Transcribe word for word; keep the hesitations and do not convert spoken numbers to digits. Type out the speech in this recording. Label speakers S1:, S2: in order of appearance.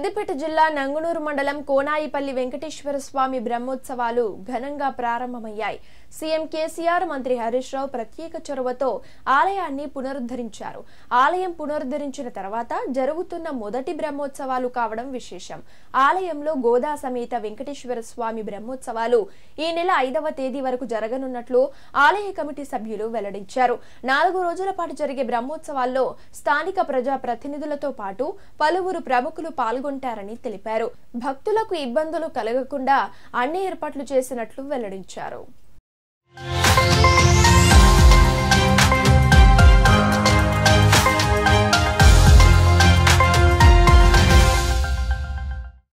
S1: సిద్దిపేట జిల్లా నంగునూరు మండలం కోనాయిపల్లి వెంకటేశ్వర స్వామి బ్రహ్మోత్సవాలు ఘనంగా ప్రారంభమయ్యాయి. సీఎం కేసీఆర్, మంత్రి హరీష్ రావు ప్రత్యేక చొరవతో ఆలయాన్ని పునరుద్ధరించారు. ఆలయం పునరుద్ధరించిన తర్వాత జరుగుతున్న మొదటి బ్రహ్మోత్సవాలు కావడం విశేషం. ఆలయంలో గోదా సమేత వెంకటేశ్వర స్వామి బ్రహ్మోత్సవాలు ఈ నెల ఐదవ తేదీ వరకు జరగనున్నట్లు ఆలయ కమిటీ సభ్యులు వెల్లడించారు. నాలుగు రోజుల పాటు జరిగే బ్రహ్మోత్సవాల్లో స్థానిక ప్రజా ప్రతినిధులతో పాటు పలువురు ప్రముఖులు పాల్గొంటారని తెలిపారు. భక్తులకు ఇబ్బందులు కలగకుండా అన్ని ఏర్పాట్లు చేసినట్లు వెల్లడించారు.